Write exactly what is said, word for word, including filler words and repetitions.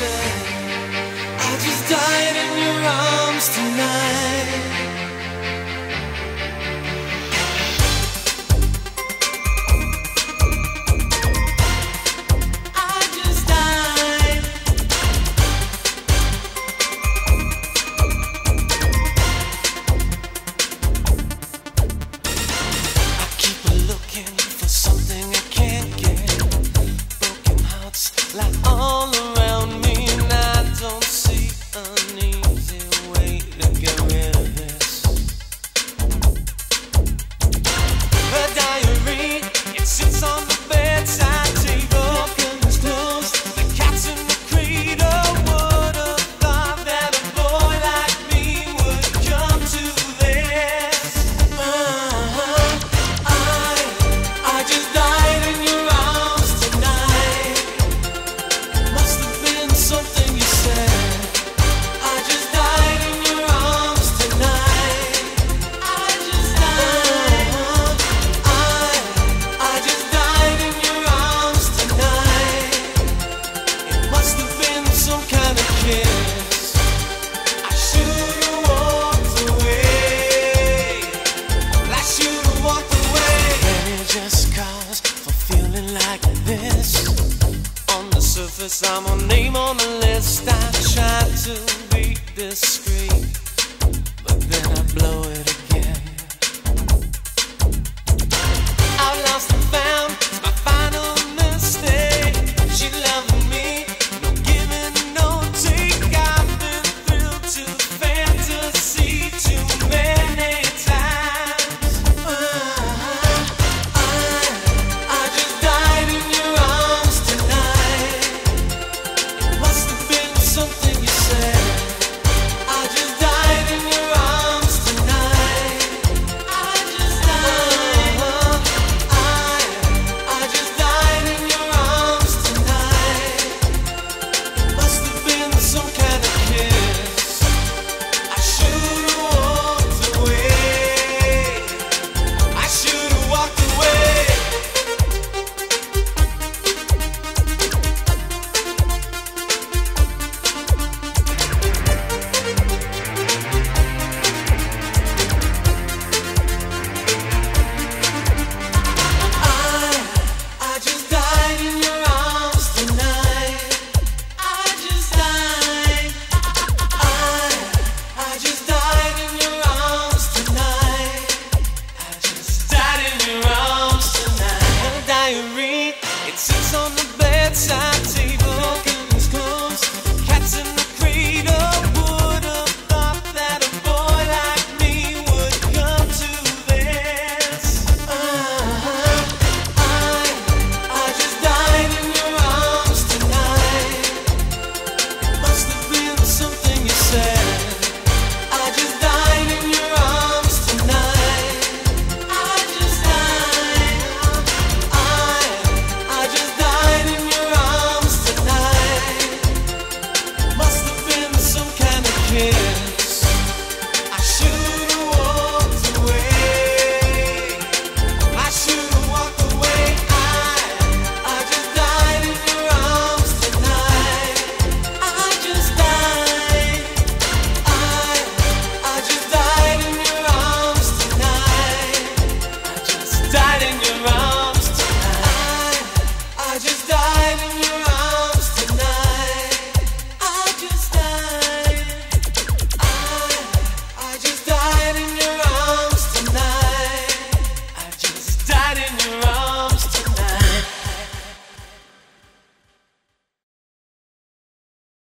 said, I just died in your arms tonight. Like all around me, and I don't see an easy way to get rid of this. A diary, it sits on the bedside table. Curtains closed, the cat's in the cradle. Would have thought that a boy like me would come to this. Uh-huh. I, I just died in your arms tonight. Something you said. I just died in your arms tonight. I just died. I, I just died in your arms tonight. It must have been some kind of kiss. I should've walked away. I should've walked away. Any just cause for feeling like this. On the surface, I'm